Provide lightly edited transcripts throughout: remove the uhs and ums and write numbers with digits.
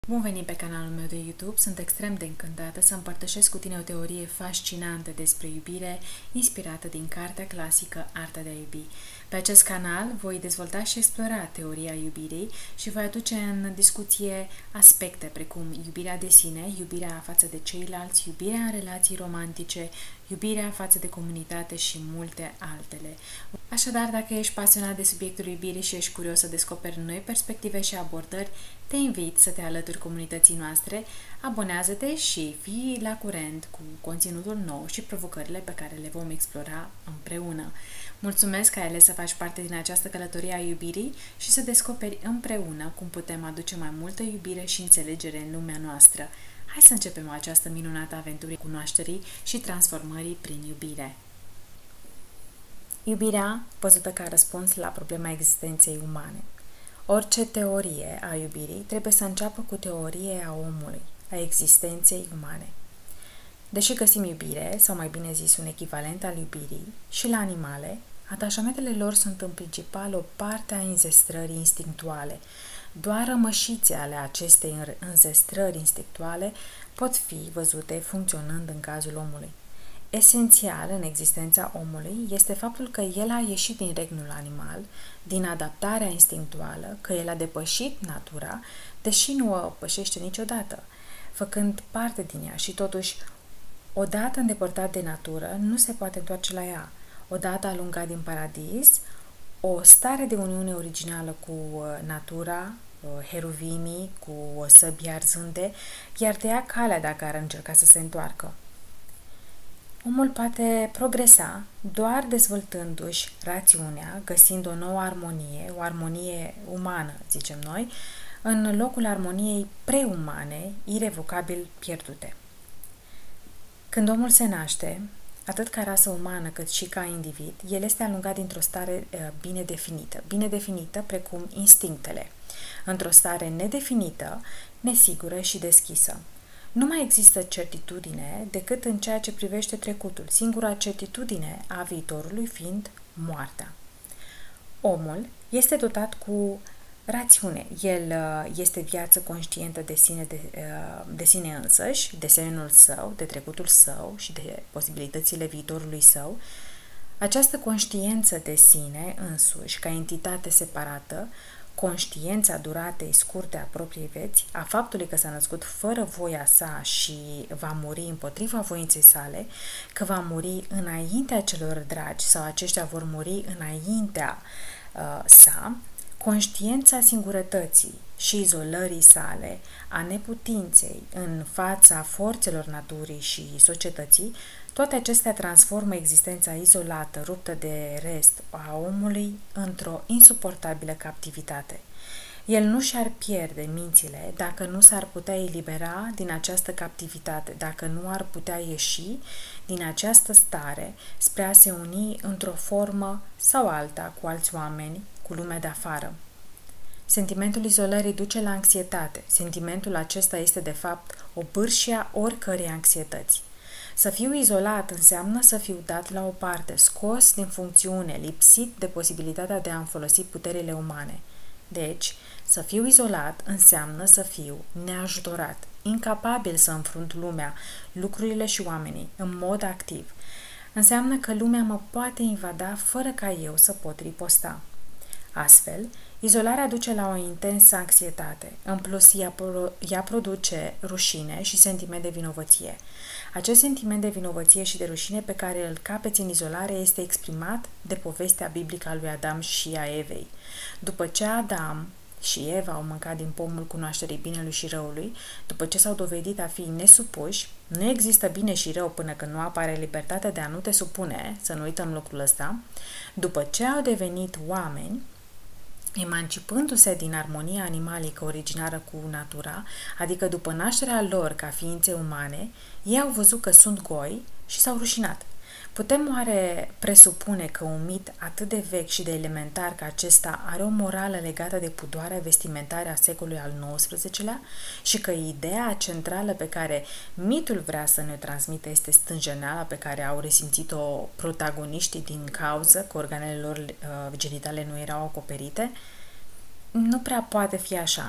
Bun venit pe canalul meu de YouTube, sunt extrem de încântată să împărtășesc cu tine o teorie fascinantă despre iubire, inspirată din cartea clasică Arta de a iubi. Pe acest canal voi dezvolta și explora teoria iubirii și voi aduce în discuție aspecte precum iubirea de sine, iubirea față de ceilalți, iubirea în relații romantice, iubirea față de comunitate și multe altele. Așadar, dacă ești pasionat de subiectul iubirii și ești curios să descoperi noi perspective și abordări, te invit să te alături comunității noastre, abonează-te și fii la curent cu conținutul nou și provocările pe care le vom explora împreună. Mulțumesc că ai ales să faci parte din această călătorie a iubirii și să descoperi împreună cum putem aduce mai multă iubire și înțelegere în lumea noastră. Hai să începem această minunată aventură cunoașterii și transformării prin iubire. Iubirea văzută ca răspuns la problema existenței umane. Orice teorie a iubirii trebuie să înceapă cu teorie a omului, a existenței umane. Deși găsim iubire, sau mai bine zis un echivalent al iubirii, și la animale, atașamentele lor sunt în principal o parte a înzestrării instinctuale. Doar rămășițe ale acestei înzestrări instinctuale pot fi văzute funcționând în cazul omului. Esențial în existența omului este faptul că el a ieșit din regnul animal, din adaptarea instinctuală, că el a depășit natura, deși nu o pășește niciodată, făcând parte din ea și totuși, odată îndepărtat de natură, nu se poate întoarce la ea. Odată alungat din paradis, o stare de uniune originală cu natura, heruvimii, cu săbii arzânde, iar de ea calea dacă ar încerca să se întoarcă. Omul poate progresa doar dezvoltându-și rațiunea, găsind o nouă armonie, o armonie umană, zicem noi, în locul armoniei preumane, irevocabil pierdute. Când omul se naște, atât ca rasă umană cât și ca individ, el este alungat dintr-o stare bine definită precum instinctele, într-o stare nedefinită, nesigură și deschisă. Nu mai există certitudine decât în ceea ce privește trecutul, singura certitudine a viitorului fiind moartea. Omul este dotat cu rațiune. El este viață conștientă de sine însăși, de semenul său, de trecutul său și de posibilitățile viitorului său. Această conștiență de sine însuși, ca entitate separată, conștiența duratei scurte a propriei vieți, a faptului că s-a născut fără voia sa și va muri împotriva voinței sale, că va muri înaintea celor dragi sau aceștia vor muri înaintea sa, conștiența singurătății și izolării sale, a neputinței în fața forțelor naturii și societății, toate acestea transformă existența izolată, ruptă de rest a omului într-o insuportabilă captivitate. El nu și-ar pierde mințile dacă nu s-ar putea elibera din această captivitate, dacă nu ar putea ieși din această stare spre a se uni într-o formă sau alta cu alți oameni, cu lumea de afară. Sentimentul izolării duce la anxietate. Sentimentul acesta este, de fapt, o bârșie a oricărei anxietăți. Să fiu izolat înseamnă să fiu dat la o parte, scos din funcțiune, lipsit de posibilitatea de a-mi folosi puterile umane. Deci, să fiu izolat înseamnă să fiu neajutorat, incapabil să înfrunt lumea, lucrurile și oamenii, în mod activ. Înseamnă că lumea mă poate invada fără ca eu să pot riposta. Astfel, izolarea duce la o intensă anxietate. În plus, ea produce rușine și sentiment de vinovăție. Acest sentiment de vinovăție și de rușine pe care îl capeți în izolare este exprimat de povestea biblică a lui Adam și a Evei. După ce Adam și Eva au mâncat din pomul cunoașterii binelui și răului, după ce s-au dovedit a fi nesupuși, nu există bine și rău până când nu apare libertatea de a nu te supune, să nu uităm lucrul ăsta, după ce au devenit oameni, emancipându-se din armonia animalică originară cu natura, adică după nașterea lor ca ființe umane, ei au văzut că sunt goi și s-au rușinat. Putem oare presupune că un mit atât de vechi și de elementar ca acesta are o morală legată de pudoarea vestimentară a secolului al XIX-lea și că ideea centrală pe care mitul vrea să ne transmită este stânjeneala pe care au resimțit-o protagoniștii din cauză că organele lor genitale nu erau acoperite? Nu prea poate fi așa.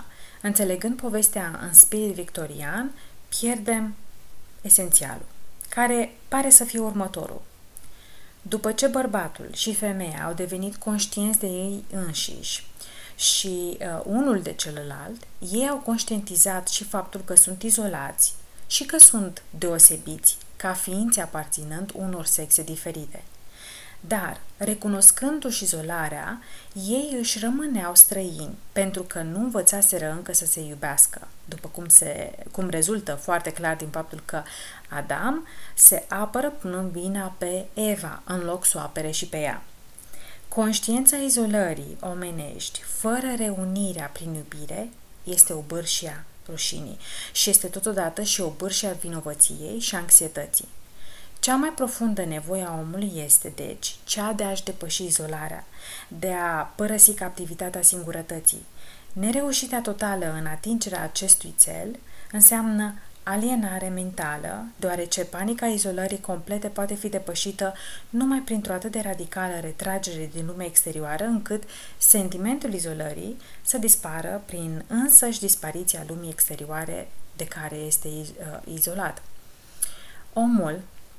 Înțelegând povestea în spirit victorian, pierdem esențialul, care pare să fie următorul. După ce bărbatul și femeia au devenit conștienți de ei înșiși și unul de celălalt, ei au conștientizat și faptul că sunt izolați și că sunt deosebiți, ca ființe aparținând unor sexe diferite. Dar, recunoscându-și izolarea, ei își rămâneau străini, pentru că nu învățaseră încă să se iubească, după cum rezultă foarte clar din faptul că Adam se apără punând vina pe Eva, în loc să o apere și pe ea. Conștiința izolării omenești, fără reunirea prin iubire, este o bârșie a rușinii și este totodată și o bârșie a vinovăției și anxietății. Cea mai profundă nevoie a omului este, deci, cea de a-și depăși izolarea, de a părăsi captivitatea singurătății. Nereușita totală în atingerea acestui cel înseamnă alienare mentală, deoarece panica izolării complete poate fi depășită numai printr-o atât de radicală retragere din lumea exterioară, încât sentimentul izolării să dispară prin însăși dispariția lumii exterioare de care este izolat. Omul,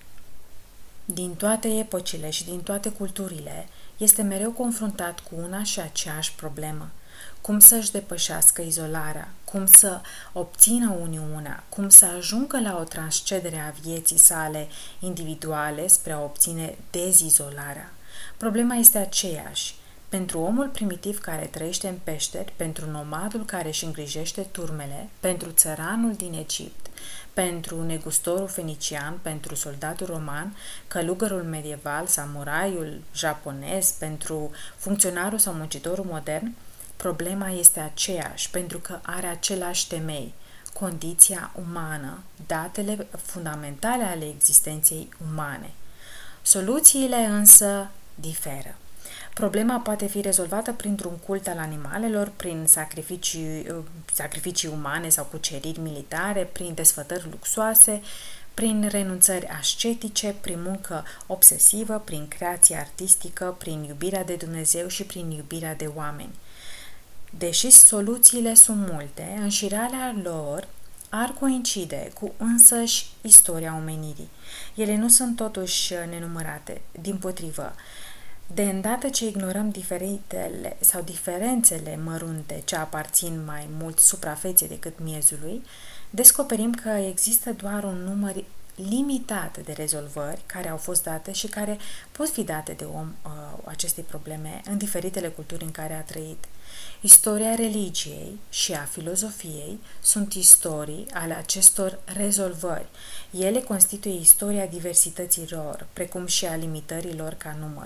din toate epocile și din toate culturile, este mereu confruntat cu una și aceeași problemă. Cum să-și depășească izolarea, cum să obțină uniunea, cum să ajungă la o transcedere a vieții sale individuale spre a obține dezizolarea. Problema este aceeași. Pentru omul primitiv care trăiește în peșteri, pentru nomadul care își îngrijește turmele, pentru țăranul din Egipt, pentru negustorul fenician, pentru soldatul roman, călugărul medieval, samuraiul japonez, pentru funcționarul sau muncitorul modern, problema este aceeași, pentru că are același temei, condiția umană, datele fundamentale ale existenței umane. Soluțiile însă diferă. Problema poate fi rezolvată printr-un cult al animalelor, prin sacrificii umane sau cuceriri militare, prin desfătări luxoase, prin renunțări ascetice, prin muncă obsesivă, prin creație artistică, prin iubirea de Dumnezeu și prin iubirea de oameni. Deși soluțiile sunt multe, înșirarea lor ar coincide cu însăși istoria omenirii. Ele nu sunt totuși nenumărate, dimpotrivă. De îndată ce ignorăm diferitele sau diferențele mărunte ce aparțin mai mult suprafeței decât miezului, descoperim că există doar un număr limitat de rezolvări care au fost date și care pot fi date de om acestei probleme în diferitele culturi în care a trăit. Istoria religiei și a filozofiei sunt istorii ale acestor rezolvări. Ele constituie istoria diversității lor, precum și a limitărilor ca număr.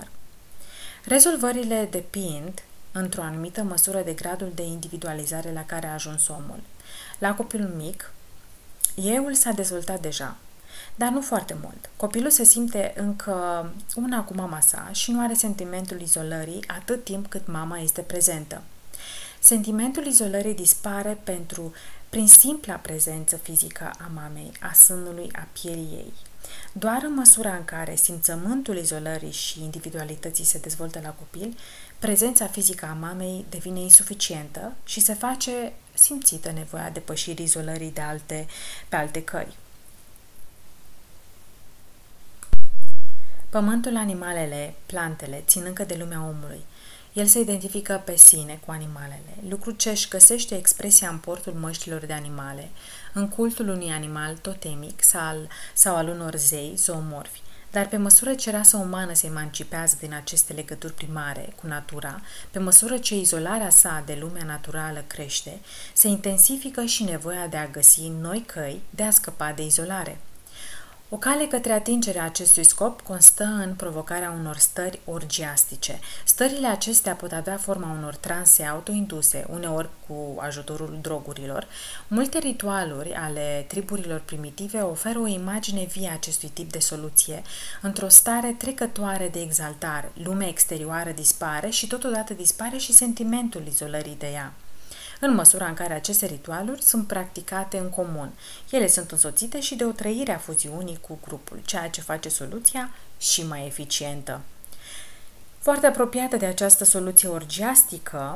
Rezolvările depind, într-o anumită măsură, de gradul de individualizare la care a ajuns omul. La copilul mic, euul s-a dezvoltat deja, dar nu foarte mult. Copilul se simte încă una cu mama sa și nu are sentimentul izolării atât timp cât mama este prezentă. Sentimentul izolării dispare prin simpla prezență fizică a mamei, a sânului, a pielii ei. Doar în măsura în care simțământul izolării și individualității se dezvoltă la copil, prezența fizică a mamei devine insuficientă și se face simțită nevoia depășirii izolării pe alte căi. Pământul, animalele, plantele țin încă de lumea omului. El se identifică pe sine cu animalele, lucru ce își găsește expresia în portul măștilor de animale, în cultul unui animal totemic sau al unor zei zoomorfi. Dar pe măsură ce rasa umană se emancipează din aceste legături primare cu natura, pe măsură ce izolarea sa de lumea naturală crește, se intensifică și nevoia de a găsi noi căi de a scăpa de izolare. O cale către atingerea acestui scop constă în provocarea unor stări orgiastice. Stările acestea pot avea forma unor transe autoinduse, uneori cu ajutorul drogurilor. Multe ritualuri ale triburilor primitive oferă o imagine vie a acestui tip de soluție. Într-o stare trecătoare de exaltare, lumea exterioară dispare și totodată dispare și sentimentul izolării de ea. În măsura în care aceste ritualuri sunt practicate în comun. Ele sunt însoțite și de o trăire a fuziunii cu grupul, ceea ce face soluția și mai eficientă. Foarte apropiată de această soluție orgiastică,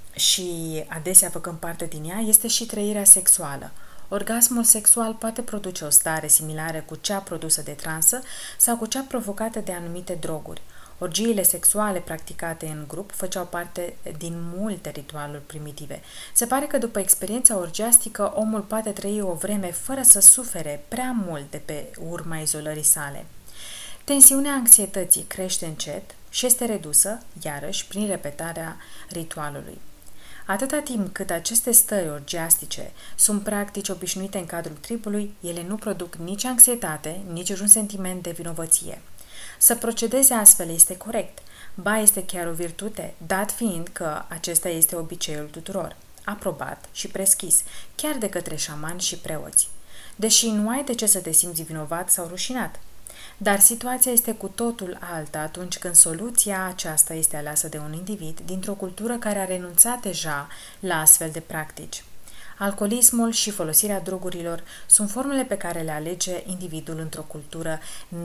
și adesea făcând parte din ea, este și trăirea sexuală. Orgasmul sexual poate produce o stare similară cu cea produsă de transă sau cu cea provocată de anumite droguri. Orgiile sexuale practicate în grup făceau parte din multe ritualuri primitive. Se pare că după experiența orgiastică, omul poate trăi o vreme fără să sufere prea mult de pe urma izolării sale. Tensiunea anxietății crește încet și este redusă, iarăși, prin repetarea ritualului. Atâta timp cât aceste stări orgiastice sunt practici obișnuite în cadrul tribului, ele nu produc nici anxietate, nici un sentiment de vinovăție. Să procedeze astfel este corect, ba este chiar o virtute, dat fiind că acesta este obiceiul tuturor, aprobat și preschis, chiar de către șamani și preoți. Deși nu ai de ce să te simți vinovat sau rușinat. Dar situația este cu totul alta atunci când soluția aceasta este aleasă de un individ dintr-o cultură care a renunțat deja la astfel de practici. Alcoolismul și folosirea drogurilor sunt formele pe care le alege individul într-o cultură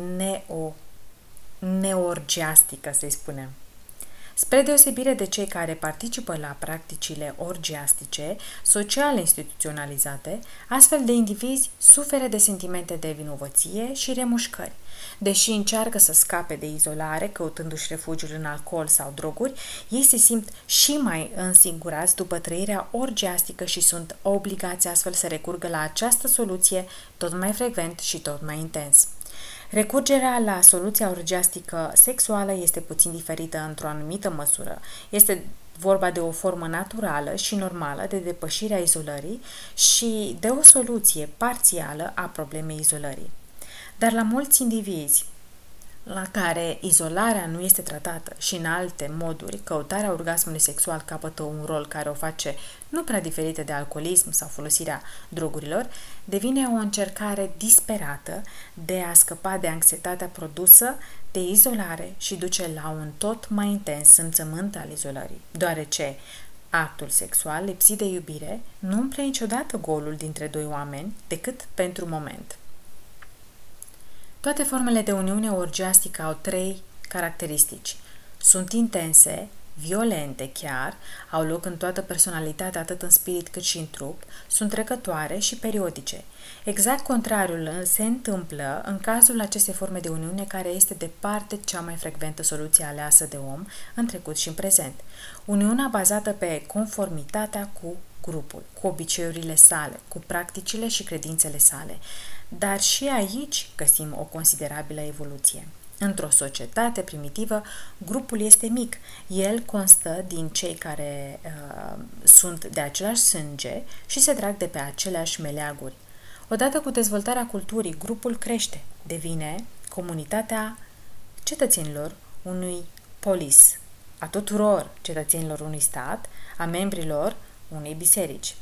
neorgiastică, să-i spunem. Spre deosebire de cei care participă la practicile orgiastice, social instituționalizate, astfel de indivizi suferă de sentimente de vinovăție și remușcări. Deși încearcă să scape de izolare, căutându-și refugiul în alcool sau droguri, ei se simt și mai însingurați după trăirea orgiastică și sunt obligați astfel să recurgă la această soluție tot mai frecvent și tot mai intens. Recurgerea la soluția orgiastică sexuală este puțin diferită într-o anumită măsură. Este vorba de o formă naturală și normală de depășire a izolării și de o soluție parțială a problemei izolării. Dar la mulți indivizi la care izolarea nu este tratată și în alte moduri, căutarea orgasmului sexual capătă un rol care o face nu prea diferită de alcoolism sau folosirea drogurilor, devine o încercare disperată de a scăpa de anxietatea produsă de izolare și duce la un tot mai intens simțământ al izolării, deoarece actul sexual lipsit de iubire nu umple niciodată golul dintre doi oameni decât pentru moment. Toate formele de uniune orgiastică au 3 caracteristici. Sunt intense, violente chiar, au loc în toată personalitatea, atât în spirit cât și în trup, sunt trecătoare și periodice. Exact contrariul se întâmplă în cazul acestei forme de uniune, care este departe cea mai frecventă soluție aleasă de om în trecut și în prezent. Uniunea bazată pe conformitatea cu grupul, cu obiceiurile sale, cu practicile și credințele sale. Dar și aici găsim o considerabilă evoluție. Într-o societate primitivă, grupul este mic. El constă din cei care sunt de același sânge și se trag de pe aceleași meleaguri. Odată cu dezvoltarea culturii, grupul crește, devine comunitatea cetățenilor unui polis, a tuturor cetățenilor unui stat, a membrilor unei biserici.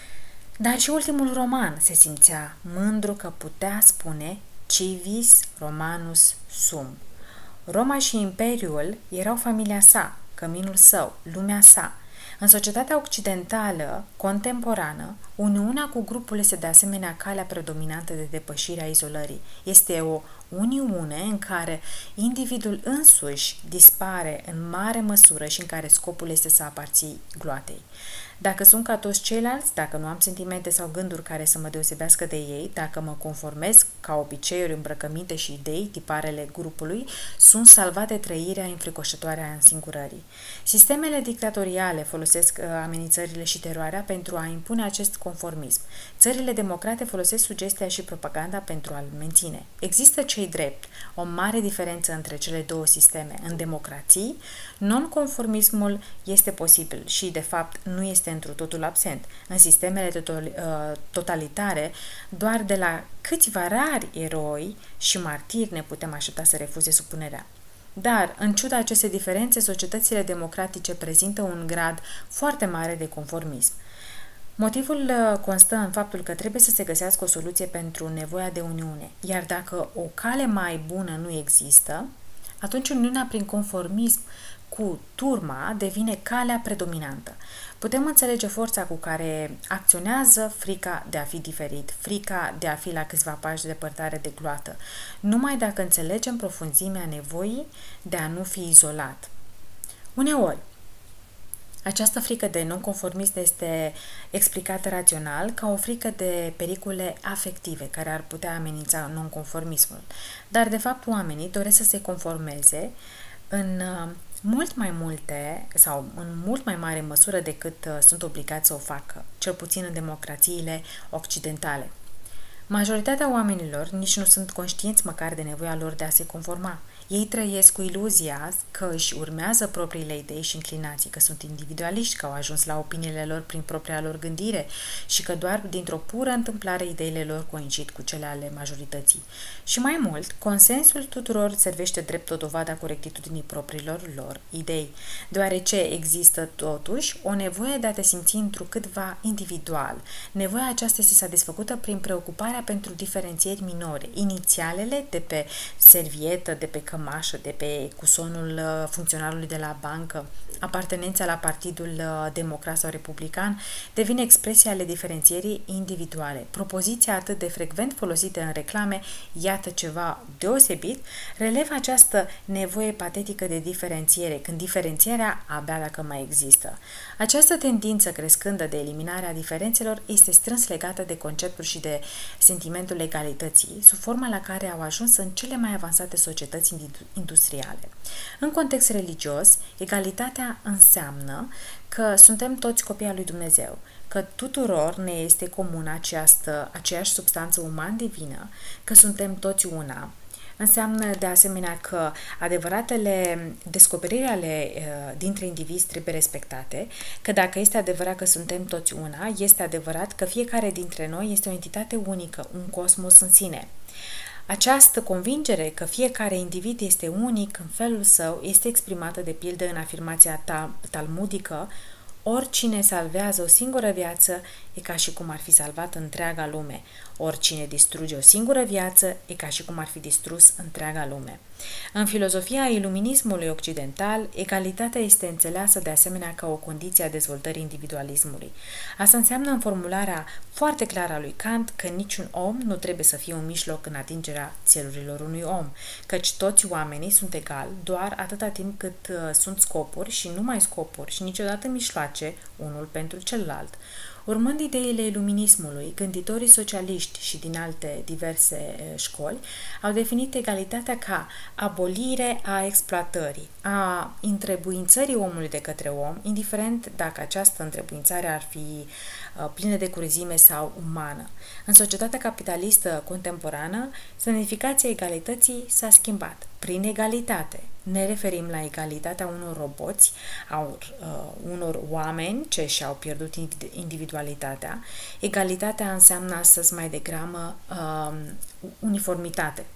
Dar și ultimul roman se simțea mândru că putea spune civis Romanus sum. Roma și Imperiul erau familia sa, căminul său, lumea sa. În societatea occidentală contemporană, uniunea cu grupul este de asemenea calea predominantă de depășire a izolării. Este o uniune în care individul însuși dispare în mare măsură și în care scopul este să aparții gloatei. Dacă sunt ca toți ceilalți, dacă nu am sentimente sau gânduri care să mă deosebească de ei, dacă mă conformez ca obiceiuri, îmbrăcăminte și idei, tiparele grupului, sunt salvate trăirea înfricoșătoare a însingurării. Sistemele dictatoriale folosesc amenințările și teroarea pentru a impune acest conformism. Țările democrate folosesc sugestia și propaganda pentru a-l menține. Există cei drept o mare diferență între cele două sisteme. În democrații, non-conformismul este posibil și, de fapt, nu este întru totul absent. În sistemele totalitare, doar de la câțiva rari eroi și martiri ne putem aștepta să refuze supunerea. Dar, în ciuda acestei diferențe, societățile democratice prezintă un grad foarte mare de conformism. Motivul constă în faptul că trebuie să se găsească o soluție pentru nevoia de uniune, iar dacă o cale mai bună nu există, atunci uniunea prin conformism cu turma devine calea predominantă. Putem înțelege forța cu care acționează frica de a fi diferit, frica de a fi la câțiva pași de depărtare de gloată, numai dacă înțelegem profunzimea nevoii de a nu fi izolat. Uneori, Această frică de nonconformist este explicată rațional ca o frică de pericole afective care ar putea amenința nonconformismul. Dar, de fapt, oamenii doresc să se conformeze în mult mai multe sau în mult mai mare măsură decât sunt obligați să o facă, cel puțin în democrațiile occidentale. Majoritatea oamenilor nici nu sunt conștienți măcar de nevoia lor de a se conforma. Ei trăiesc cu iluzia că își urmează propriile idei și inclinații, că sunt individualiști, că au ajuns la opiniile lor prin propria lor gândire și că doar dintr-o pură întâmplare ideile lor coincid cu cele ale majorității. Și mai mult, consensul tuturor servește drept o dovadă a corectitudinii propriilor lor idei, deoarece există totuși o nevoie de a te simți întrucâtva individual. Nevoia aceasta este satisfăcută prin preocuparea pentru diferențieri minore, inițialele de pe servietă, de pe cămașă, de pe cusonul funcționarului de la bancă, apartenența la Partidul Democrat sau Republican, devine expresia ale diferențierii individuale. Propoziția atât de frecvent folosită în reclame, iată ceva deosebit, relevă această nevoie patetică de diferențiere, când diferențierea abia dacă mai există. Această tendință crescândă de eliminarea diferențelor este strâns legată de conceptul și de sentimentul egalității, sub forma la care au ajuns în cele mai avansate societăți industriale. În context religios, egalitatea înseamnă că suntem toți copii al lui Dumnezeu, că tuturor ne este comună aceeași substanță uman-divină, că suntem toți una. Înseamnă de asemenea că adevăratele descoperiri dintre indivizi trebuie respectate, că dacă este adevărat că suntem toți una, este adevărat că fiecare dintre noi este o entitate unică, un cosmos în sine. Această convingere că fiecare individ este unic în felul său este exprimată de pildă în afirmația talmudică: oricine salvează o singură viață e ca și cum ar fi salvat întreaga lume. Oricine distruge o singură viață e ca și cum ar fi distrus întreaga lume. În filozofia iluminismului occidental, egalitatea este înțeleasă de asemenea ca o condiție a dezvoltării individualismului. Asta înseamnă în formularea foarte clară a lui Kant că niciun om nu trebuie să fie un mijloc în atingerea țelurilor unui om, căci toți oamenii sunt egali doar atâta timp cât sunt scopuri și numai scopuri și niciodată mijloace unul pentru celălalt. Urmând ideile iluminismului, gânditorii socialiști și din alte diverse școli au definit egalitatea ca abolire a exploatării, a întrebuințării omului de către om, indiferent dacă această întrebuințare ar fi plină de cruzime sau umană. În societatea capitalistă contemporană, semnificația egalității s-a schimbat. Prin egalitate ne referim la egalitatea unor roboți, a unor oameni ce și-au pierdut individualitatea. Egalitatea înseamnă astăzi mai degrabă uniformitate.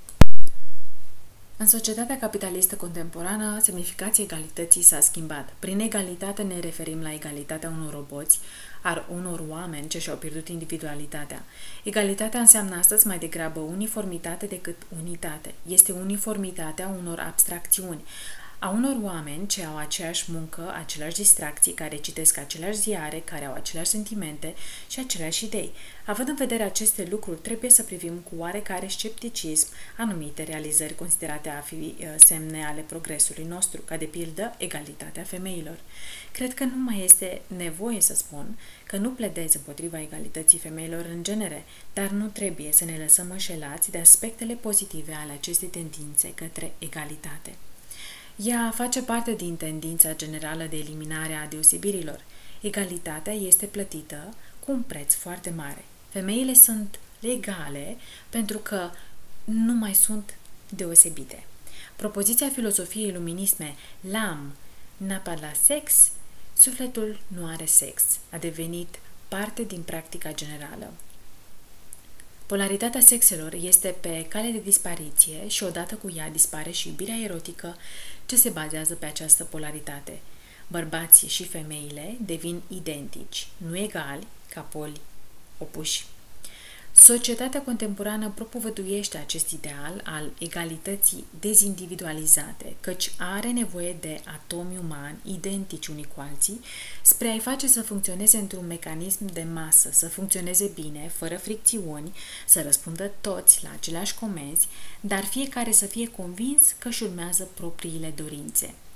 În societatea capitalistă contemporană, semnificația egalității s-a schimbat. Prin egalitate ne referim la egalitatea unor roboți, a unor oameni ce și-au pierdut individualitatea. Egalitatea înseamnă astăzi mai degrabă uniformitate decât unitate. Este uniformitatea unor abstracțiuni, a unor oameni ce au aceeași muncă, aceleași distracții, care citesc aceleași ziare, care au aceleași sentimente și aceleași idei. Având în vedere aceste lucruri, trebuie să privim cu oarecare scepticism anumite realizări considerate a fi semne ale progresului nostru, ca de pildă egalitatea femeilor. Cred că nu mai este nevoie să spun că nu pledez împotriva egalității femeilor în genere, dar nu trebuie să ne lăsăm înșelați de aspectele pozitive ale acestei tendințe către egalitate. Ea face parte din tendința generală de eliminare a deosebirilor. Egalitatea este plătită cu un preț foarte mare. Femeile sunt legale pentru că nu mai sunt deosebite. Propoziția filozofiei iluminisme l'âme n'a pas la sex, sufletul nu are sex, a devenit parte din practica generală. Polaritatea sexelor este pe cale de dispariție și odată cu ea dispare și iubirea erotică ce se bazează pe această polaritate. Bărbații și femeile devin identici, nu egali, ca poli opuși. Societatea contemporană propovăduiește acest ideal al egalității dezindividualizate, căci are nevoie de atomi umani identici unii cu alții spre a-i face să funcționeze într-un mecanism de masă, să funcționeze bine, fără fricțiuni, să răspundă toți la aceleași comenzi, dar fiecare să fie convins că își urmează propriile dorințe.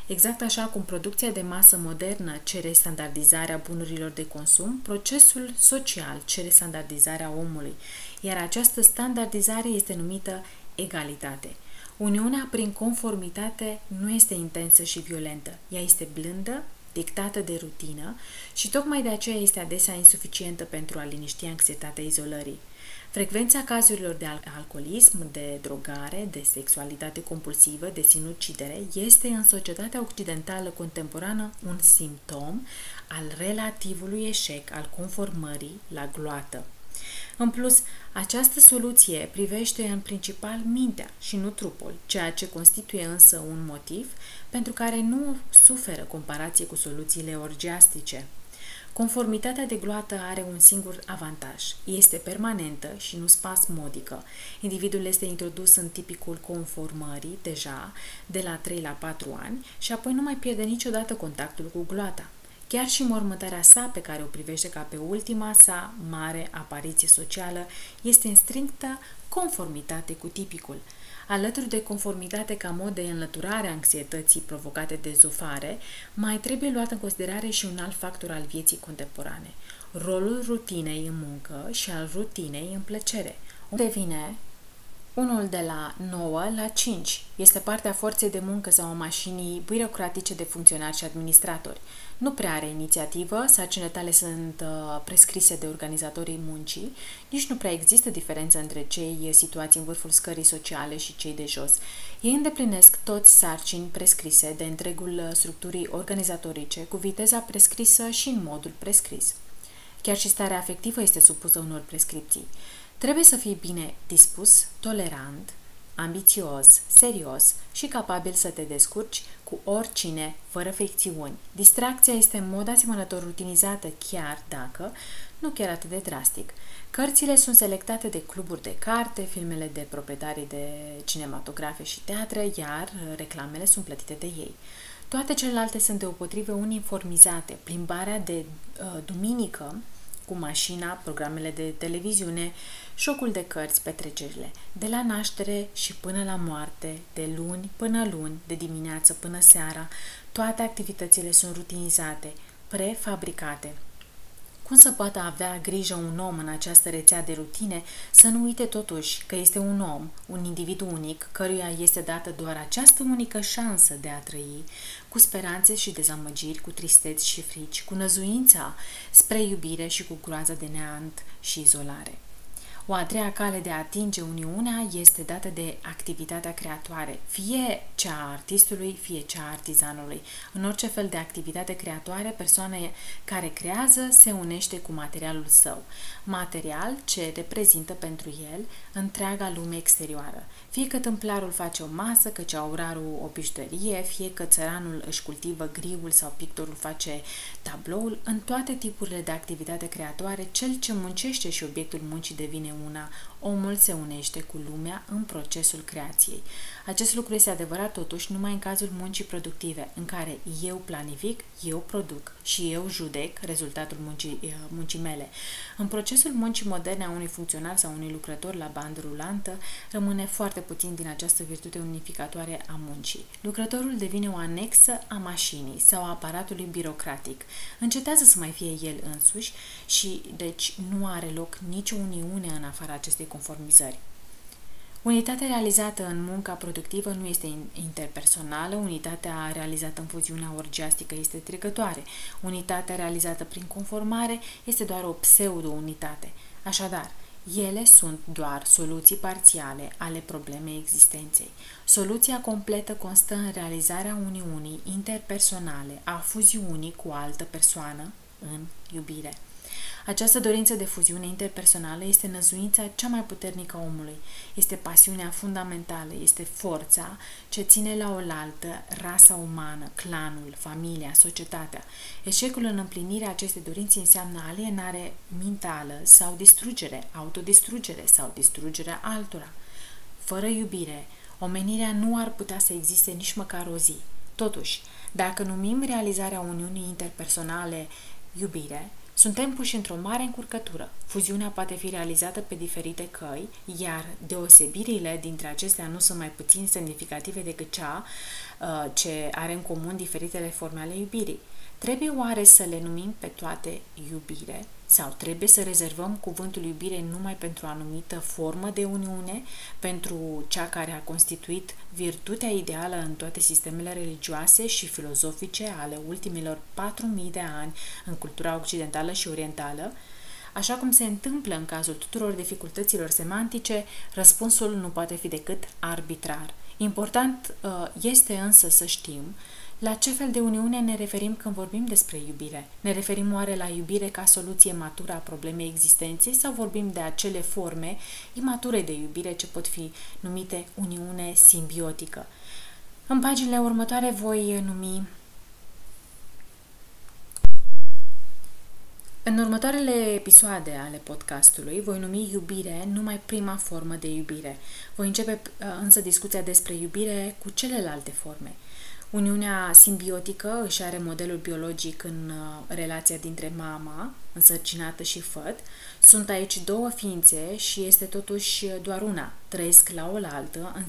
Exact așa cum producția de masă modernă cere standardizarea bunurilor de consum, procesul social cere standardizarea omului, iar această standardizare este numită egalitate. Uniunea prin conformitate nu este intensă și violentă, ea este blândă, dictată de rutină și tocmai de aceea este adesea insuficientă pentru a liniști anxietatea izolării. Frecvența cazurilor de alcoolism, de drogare, de sexualitate compulsivă, de sinucidere este în societatea occidentală contemporană un simptom al relativului eșec al conformării la gloată. În plus, această soluție privește în principal mintea și nu trupul, ceea ce constituie însă un motiv pentru care nu suferă comparație cu soluțiile orgiastice. Conformitatea de gloată are un singur avantaj. Este permanentă și nu spasmodică. Individul este introdus în tipicul conformării deja de la 3 la 4 ani și apoi nu mai pierde niciodată contactul cu gloata. Chiar și mormântarea sa, pe care o privește ca pe ultima sa mare apariție socială, este în strictă conformitate cu tipicul. Alături de conformitate ca mod de înlăturare a anxietății provocate de zofare, mai trebuie luat în considerare și un alt factor al vieții contemporane, rolul rutinei în muncă și al rutinei în plăcere. Devine unul de la 9 la 5. Este partea forței de muncă sau a mașinii birocratice de funcționari și administratori. Nu prea are inițiativă, sarcinile tale sunt prescrise de organizatorii muncii, nici nu prea există diferență între cei situați în vârful scării sociale și cei de jos. Ei îndeplinesc toți sarcini prescrise de întregul structurii organizatorice, cu viteza prescrisă și în modul prescris. Chiar și starea afectivă este supusă unor prescripții. Trebuie să fii bine dispus, tolerant, ambițios, serios și capabil să te descurci cu oricine, fără fricțiuni. Distracția este în mod asemănător rutinizată, chiar dacă nu chiar atât de drastic. Cărțile sunt selectate de cluburi de carte, filmele de proprietarii de cinematografe și teatre, iar reclamele sunt plătite de ei. Toate celelalte sunt deopotrivă uniformizate. Plimbarea de duminică cu mașina, programele de televiziune, șocul de cărți, petrecerile, de la naștere și până la moarte, de luni până luni, de dimineață până seara, toate activitățile sunt rutinizate, prefabricate. Cum să poată avea grijă un om în această rețea de rutine să nu uite totuși că este un om, un individ unic, căruia este dată doar această unică șansă de a trăi, cu speranțe și dezamăgiri, cu tristeți și frici, cu năzuința spre iubire și cu groaza de neant și izolare. O a treia cale de a atinge uniunea este dată de activitatea creatoare, fie cea a artistului, fie cea a artizanului. În orice fel de activitate creatoare, persoana care creează se unește cu materialul său, material ce reprezintă pentru el întreaga lume exterioară. Fie că tâmplarul face o masă, că ceaurarul o bijuterie, fie că țăranul își cultivă griul sau pictorul face tabloul, în toate tipurile de activitate creatoare, cel ce muncește și obiectul muncii devine una, omul se unește cu lumea în procesul creației. Acest lucru este adevărat totuși numai în cazul muncii productive, în care eu planific, eu produc și eu judec rezultatul muncii mele. În procesul muncii moderne a unui funcționar sau unui lucrător la bandă rulantă, rămâne foarte puțin din această virtute unificatoare a muncii. Lucrătorul devine o anexă a mașinii sau a aparatului birocratic. Încetează să mai fie el însuși și, deci, nu are loc nicio uniune în afara acestei conformizări. Unitatea realizată în munca productivă nu este interpersonală, unitatea realizată în fuziunea orgiastică este trecătoare, unitatea realizată prin conformare este doar o pseudo-unitate. Așadar, ele sunt doar soluții parțiale ale problemei existenței. Soluția completă constă în realizarea uniunii interpersonale, a fuziunii cu o altă persoană în iubire. Această dorință de fuziune interpersonală este năzuința cea mai puternică a omului. Este pasiunea fundamentală, este forța ce ține la oaltă rasa umană, clanul, familia, societatea. Eșecul în împlinirea acestei dorințe înseamnă alienare mentală sau distrugere, autodistrugere sau distrugerea altora. Fără iubire, omenirea nu ar putea să existe nici măcar o zi. Totuși, dacă numim realizarea uniunii interpersonale iubire, Suntem puși într-o mare încurcătură. Fuziunea poate fi realizată pe diferite căi, iar deosebirile dintre acestea nu sunt mai puțin semnificative decât cea ce are în comun diferitele forme ale iubirii. Trebuie oare să le numim pe toate iubire? Sau trebuie să rezervăm cuvântul iubire numai pentru o anumită formă de uniune, pentru cea care a constituit virtutea ideală în toate sistemele religioase și filozofice ale ultimilor 4000 de ani în cultura occidentală și orientală? Așa cum se întâmplă în cazul tuturor dificultăților semantice, răspunsul nu poate fi decât arbitrar. Important este însă să știm la ce fel de uniune ne referim când vorbim despre iubire. Ne referim oare la iubire ca soluție matură a problemei existenței sau vorbim de acele forme imature de iubire ce pot fi numite uniune simbiotică? În paginile următoare voi numi În următoarele episoade ale podcastului voi numi iubire numai prima formă de iubire. Voi începe însă discuția despre iubire cu celelalte forme. Uniunea simbiotică își are modelul biologic în relația dintre mama, însărcinată și făt. Sunt aici două ființe și este totuși doar una. Trăiesc la oaltă, în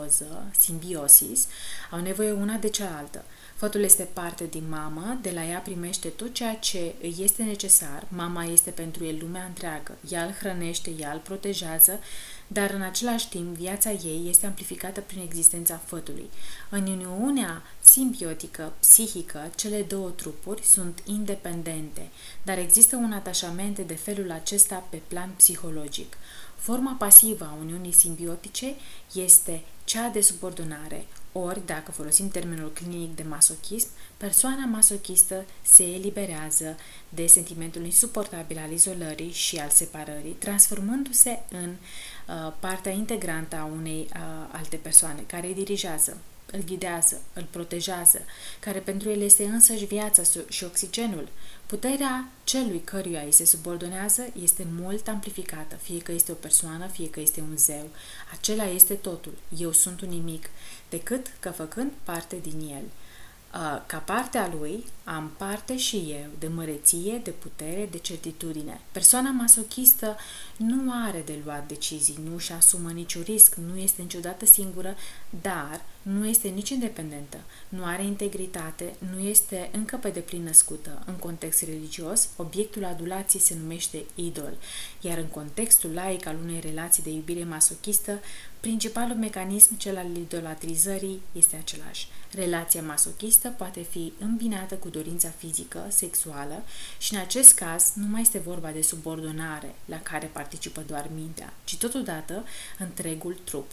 simbiosis, au nevoie una de cealaltă. Fătul este parte din mamă, de la ea primește tot ceea ce îi este necesar, mama este pentru el lumea întreagă, ea îl hrănește, ea îl protejează, dar în același timp viața ei este amplificată prin existența fătului. În uniunea simbiotică, psihică, cele două trupuri sunt independente, dar există un atașament de felul acesta pe plan psihologic. Forma pasivă a uniunii simbiotice este cea de subordonare, ori, dacă folosim termenul clinic de masochism, persoana masochistă se eliberează de sentimentul insuportabil al izolării și al separării, transformându-se în partea integrantă a unei alte persoane, care îi dirigează, îl ghidează, îl protejează, care pentru el este însăși viața și oxigenul. Puterea celui căruia îi se subordonează este mult amplificată, fie că este o persoană, fie că este un zeu. Acela este totul. Eu sunt un nimic, decât că făcând parte din el. Ca parte a lui, am parte și eu de măreție, de putere, de certitudine. Persoana masochistă nu are de luat decizii, nu își asumă niciun risc, nu este niciodată singură, dar nu este nici independentă, nu are integritate, nu este încă pe deplin născută. În context religios, obiectul adulației se numește idol, iar în contextul laic al unei relații de iubire masochistă, principalul mecanism, cel al idolatrizării, este același. Relația masochistă poate fi îmbinată cu dorința fizică, sexuală și în acest caz nu mai este vorba de subordonare la care participă doar mintea, ci totodată întregul trup.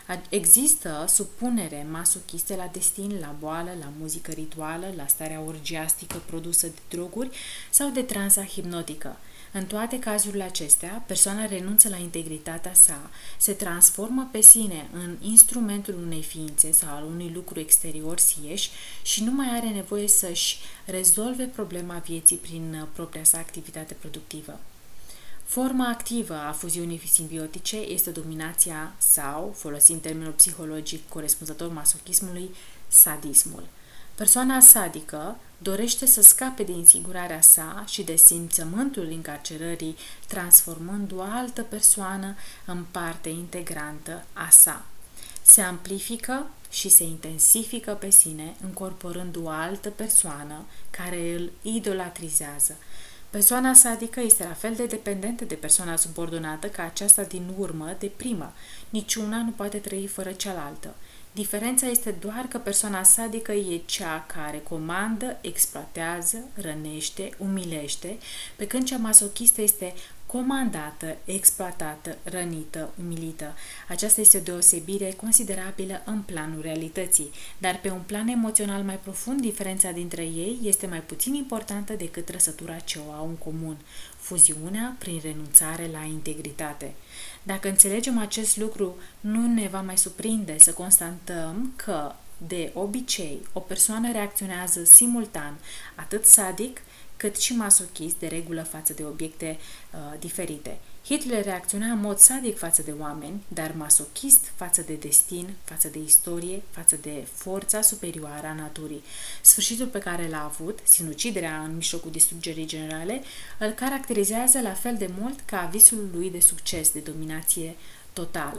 Există supunere masochistă la destin, la boală, la muzică rituală, la starea orgiastică produsă de droguri sau de transa hipnotică. În toate cazurile acestea, persoana renunță la integritatea sa, se transformă pe sine în instrumentul unei ființe sau al unui lucru exterior sieși și nu mai are nevoie să-și rezolve problema vieții prin propria sa activitate productivă. Forma activă a fuziunii simbiotice este dominația sau, folosind termenul psihologic corespunzător masochismului, sadismul. Persoana sadică dorește să scape de insigurarea sa și de simțământul încarcerării, transformând o altă persoană în parte integrantă a sa. Se amplifică și se intensifică pe sine, încorporând o altă persoană care îl idolatrizează. Persoana sadică este la fel de dependentă de persoana subordonată ca aceasta din urmă de primă. Niciuna nu poate trăi fără cealaltă. Diferența este doar că persoana sadică e cea care comandă, exploatează, rănește, umilește, pe când cea masochistă este comandată, exploatată, rănită, umilită. Aceasta este o deosebire considerabilă în planul realității, dar pe un plan emoțional mai profund, diferența dintre ei este mai puțin importantă decât trăsătura ce o au în comun, fuziunea prin renunțare la integritate. Dacă înțelegem acest lucru, nu ne va mai surprinde să constatăm că, de obicei, o persoană reacționează simultan atât sadic cât și masochist, de regulă față de obiecte diferite. Hitler reacționa în mod sadic față de oameni, dar masochist față de destin, față de istorie, față de forța superioară a naturii. Sfârșitul pe care l-a avut, sinuciderea în mijlocul distrugerii generale, îl caracterizează la fel de mult ca visul lui de succes, de dominație totală.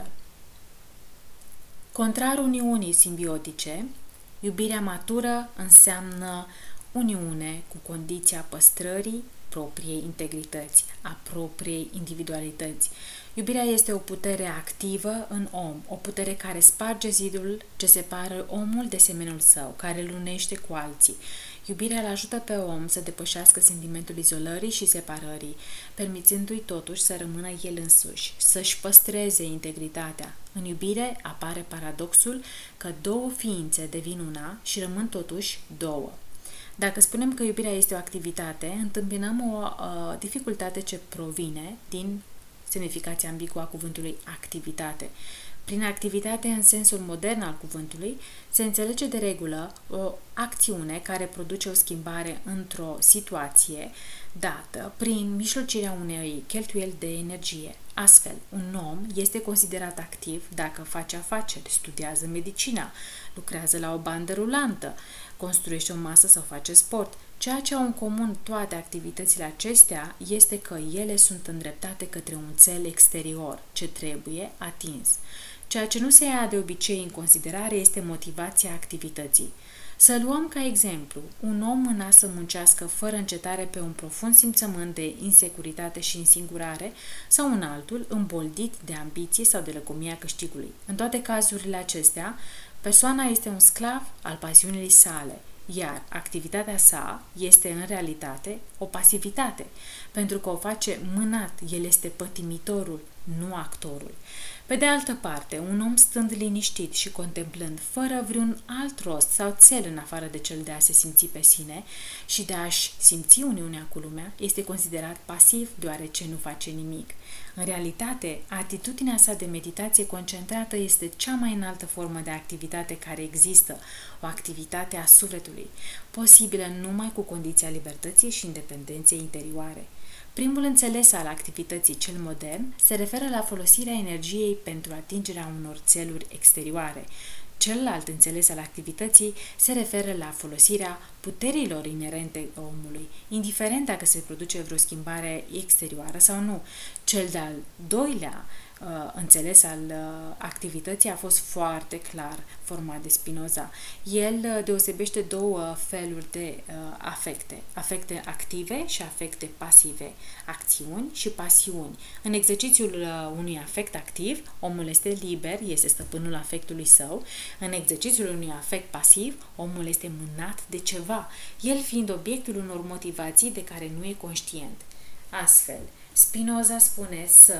Contrar uniunii simbiotice, iubirea matură înseamnă uniune cu condiția păstrării propriei integrități, a propriei individualități. Iubirea este o putere activă în om, o putere care sparge zidul ce separă omul de semenul său, care îl unește cu alții. Iubirea îl ajută pe om să depășească sentimentul izolării și separării, permițându-i totuși să rămână el însuși, să-și păstreze integritatea. În iubire apare paradoxul că două ființe devin una și rămân totuși două. Dacă spunem că iubirea este o activitate, întâmpinăm o dificultate ce provine din semnificația ambiguă a cuvântului activitate. Prin activitate, în sensul modern al cuvântului, se înțelege de regulă o acțiune care produce o schimbare într-o situație dată prin mijlocirea unei cheltuieli de energie. Astfel, un om este considerat activ dacă face afaceri, studiază medicina, lucrează la o bandă rulantă, construiește o masă sau face sport. Ceea ce au în comun toate activitățile acestea este că ele sunt îndreptate către un cel exterior, ce trebuie atins. Ceea ce nu se ia de obicei în considerare este motivația activității. Să luăm ca exemplu un om mâna să muncească fără încetare pe un profund simțământ de insecuritate și însingurare sau un altul îmboldit de ambiție sau de lăcomia câștigului. În toate cazurile acestea, persoana este un sclav al pasiunii sale, iar activitatea sa este în realitate o pasivitate, pentru că o face mânat, el este pătimitorul, nu actorul. Pe de altă parte, un om stând liniștit și contemplând, fără vreun alt rost sau cel în afară de cel de a se simți pe sine și de a-și simți uniunea cu lumea, este considerat pasiv deoarece nu face nimic. În realitate, atitudinea sa de meditație concentrată este cea mai înaltă formă de activitate care există, o activitate a sufletului, posibilă numai cu condiția libertății și independenței interioare. Primul înțeles al activității cel modern se referă la folosirea energiei pentru atingerea unor țeluri exterioare. Celălalt înțeles al activității se referă la folosirea puterilor inerente omului, indiferent dacă se produce vreo schimbare exterioară sau nu. Cel de-al doilea înțeles al activității a fost foarte clar format de Spinoza. El deosebește două feluri de afecte. Afecte active și afecte pasive. Acțiuni și pasiuni. În exercițiul unui afect activ, omul este liber, este stăpânul afectului său. În exercițiul unui afect pasiv, omul este mânat de ceva, el fiind obiectul unor motivații de care nu e conștient. Astfel, Spinoza spune să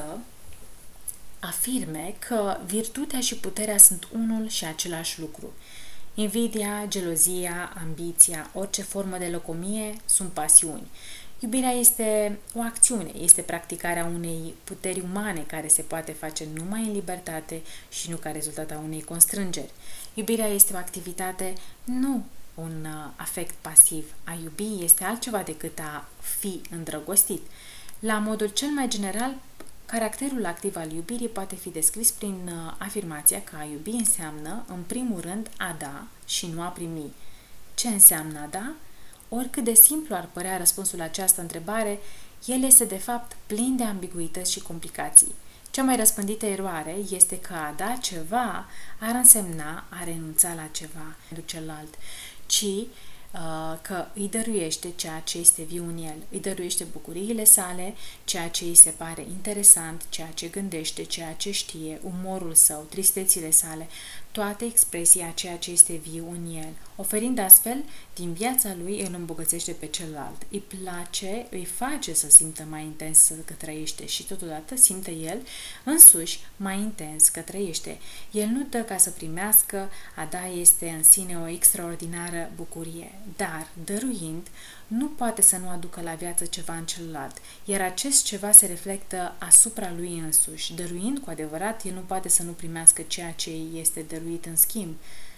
afirme că virtutea și puterea sunt unul și același lucru. Invidia, gelozia, ambiția, orice formă de lăcomie sunt pasiuni. Iubirea este o acțiune, este practicarea unei puteri umane care se poate face numai în libertate și nu ca rezultat a unei constrângeri. Iubirea este o activitate, nu un afect pasiv. A iubi este altceva decât a fi îndrăgostit. La modul cel mai general, caracterul activ al iubirii poate fi descris prin afirmația că a iubi înseamnă, în primul rând, a da și nu a primi. Ce înseamnă a da? Oricât de simplu ar părea răspunsul la această întrebare, el este de fapt plin de ambiguități și complicații. Cea mai răspândită eroare este că a da ceva ar însemna a renunța la ceva de celălalt, ci că îi dăruiește ceea ce este viu în el, îi dăruiește bucuriile sale, ceea ce îi se pare interesant, ceea ce gândește, ceea ce știe, umorul său, tristețile sale, toate expresii a ceea ce este viu în el. Oferind astfel, din viața lui îl îmbogățește pe celălalt. Îi place, îi face să simtă mai intens că trăiește și totodată simte el însuși mai intens că trăiește. El nu dă ca să primească, a da este în sine o extraordinară bucurie, dar, dăruind, nu poate să nu aducă la viață ceva în celălalt, iar acest ceva se reflectă asupra lui însuși. Dăruind cu adevărat, el nu poate să nu primească ceea ce este dăruit în schimb.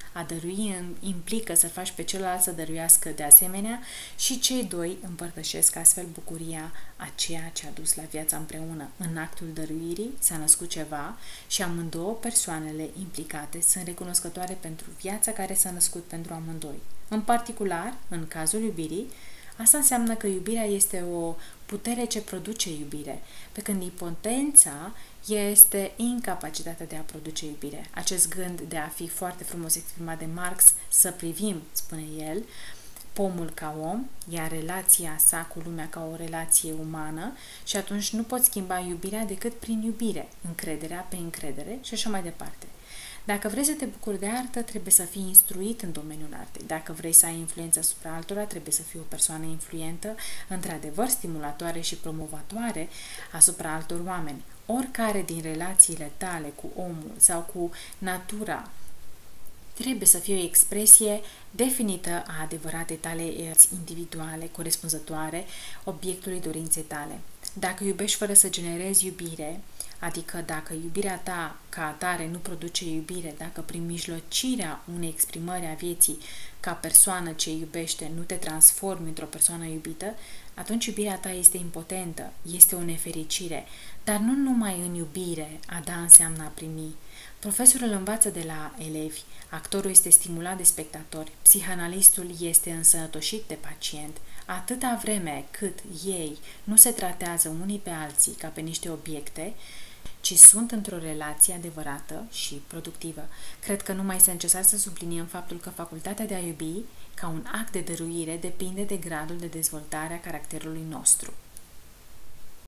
A dărui implică să faci pe celălalt să dăruiască de asemenea și cei doi împărtășesc astfel bucuria a ceea ce a dus la viața împreună. În actul dăruirii s-a născut ceva și amândouă persoanele implicate sunt recunoscătoare pentru viața care s-a născut pentru amândoi. În particular, în cazul iubirii, asta înseamnă că iubirea este o putere ce produce iubire, pe când impotența este incapacitatea de a produce iubire. Acest gând de a fi foarte frumos exprimat de Marx, să privim, spune el, pomul ca om, iar relația sa cu lumea ca o relație umană și atunci nu poți schimba iubirea decât prin iubire, încrederea pe încredere și așa mai departe. Dacă vrei să te bucuri de artă, trebuie să fii instruit în domeniul artei. Dacă vrei să ai influență asupra altora, trebuie să fii o persoană influentă, într-adevăr stimulatoare și promovatoare asupra altor oameni. Oricare din relațiile tale cu omul sau cu natura trebuie să fie o expresie definită a adevăratei tale individuale, corespunzătoare obiectului dorinței tale. Dacă iubești fără să generezi iubire, adică dacă iubirea ta ca atare nu produce iubire, dacă prin mijlocirea unei exprimări a vieții ca persoană ce iubește nu te transformi într-o persoană iubită, atunci iubirea ta este impotentă, este o nefericire, dar nu numai în iubire a da înseamnă a primi. Profesorul învață de la elevi, actorul este stimulat de spectatori, psihanalistul este însănătoșit de pacient, atâta vreme cât ei nu se tratează unii pe alții ca pe niște obiecte, ci sunt într-o relație adevărată și productivă. Cred că nu mai este necesar să subliniem faptul că facultatea de a iubi, ca un act de dăruire, depinde de gradul de dezvoltare a caracterului nostru.